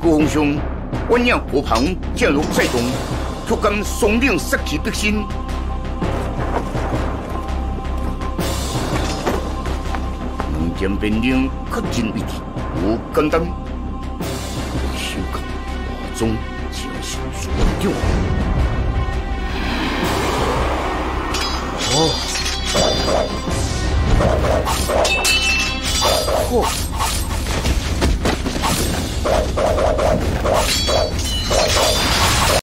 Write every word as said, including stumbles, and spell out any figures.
高峰上，我领国旁降落在东，却敢松领杀其必心。两件兵令确真为题，无简单。手甲华中真是绝顶。哦。哦。